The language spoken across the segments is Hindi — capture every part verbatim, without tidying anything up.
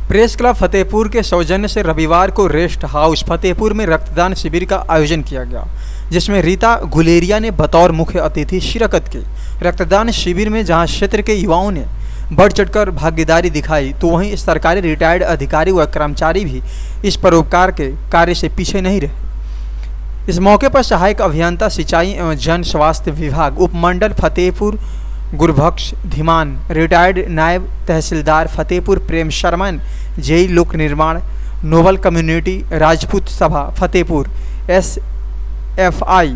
प्रेस क्लब फतेहपुर के सौजन्य से रविवार को रेस्ट हाउस फतेहपुर में रक्तदान शिविर का आयोजन किया गया, जिसमें रीता गुलेरिया ने बतौर मुख्य अतिथि शिरकत की। रक्तदान शिविर में जहां क्षेत्र के युवाओं ने बढ़ चढ़कर भागीदारी दिखाई, तो वहीं सरकारी रिटायर्ड अधिकारी व कर्मचारी भी इस परोपकार के कार्य से पीछे नहीं रहे। इस मौके पर सहायक अभियंता सिंचाई एवं जन स्वास्थ्य विभाग उपमंडल फतेहपुर गुरबख्श धीमान, रिटायर्ड नायब तहसीलदार फतेहपुर प्रेम शर्मा, जेई लोक निर्माण, नोबल कम्युनिटी राजपूत सभा फतेहपुर, एस एफ आई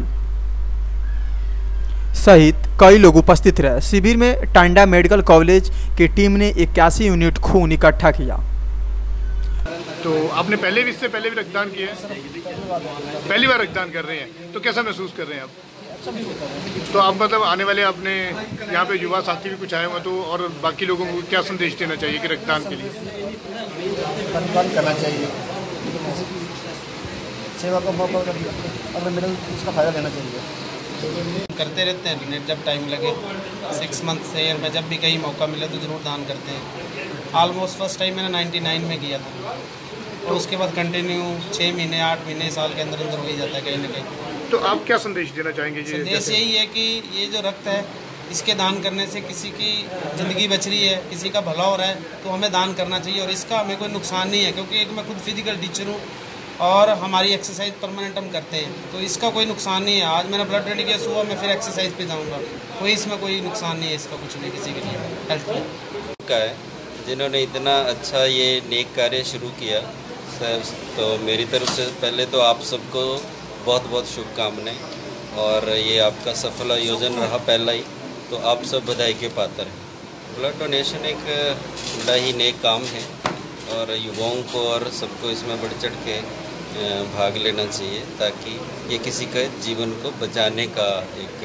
सहित कई लोग उपस्थित रहे। शिविर में टांडा मेडिकल कॉलेज की टीम ने इक्यासी यूनिट खून इकट्ठा किया। तो आपने पहले भी इससे पहले भी रक्तदान किया है? पहली बार रक्तदान कर रहे हैं, तो कैसा महसूस कर रहे हैं आप? तो आप मतलब आने वाले अपने यहाँ पे युवा साथी भी कुछ आए हुए, तो और बाकी लोगों को क्या संदेश देना चाहिए कि रक्तदान के लिए? रक्तदान करना चाहिए, किसी की सेवा का मौका अगर मिले उसका फायदा लेना चाहिए। करते रहते हैं डोनेट, जब टाइम लगे सिक्स मंथ से ईयर में जब भी कहीं मौका मिले तो ज़रूर दान करते हैं। ऑलमोस्ट फर्स्ट टाइम मैंने नाइन्टी नाइन में किया था, और उसके बाद कंटिन्यू छः महीने आठ महीने साल के अंदर अंदर हो ही जाता है कहीं ना कहीं। तो आप क्या संदेश देना चाहेंगे? जी, संदेश यही है कि ये जो रक्त है इसके दान करने से किसी की ज़िंदगी बच रही है, किसी का भला हो रहा है, तो हमें दान करना चाहिए। और इसका हमें कोई नुकसान नहीं है, क्योंकि एक मैं खुद फिजिकल टीचर हूँ और हमारी एक्सरसाइज परमानेंट हम करते हैं, तो इसका कोई नुकसान नहीं है। आज मैंने ब्लड रेडी किया, सुबह मैं फिर एक्सरसाइज पे जाऊँगा, कोई इसमें कोई नुकसान नहीं है इसका, कुछ भी किसी के लिए हेल्थ का है। जिन्होंने इतना अच्छा ये नेक कार्य शुरू किया सर, तो मेरी तरफ से पहले तो आप सबको बहुत बहुत शुभकामनाएं। और ये आपका सफल आयोजन रहा पहला ही, तो आप सब बधाई के पात्र हैं। ब्लड डोनेशन एक बड़ा ही नेक काम है, और युवाओं को और सबको इसमें बढ़ चढ़ के भाग लेना चाहिए, ताकि ये किसी के जीवन को बचाने का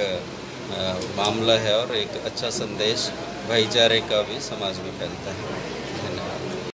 एक मामला है, और एक अच्छा संदेश भाईचारे का भी समाज में फैलता है।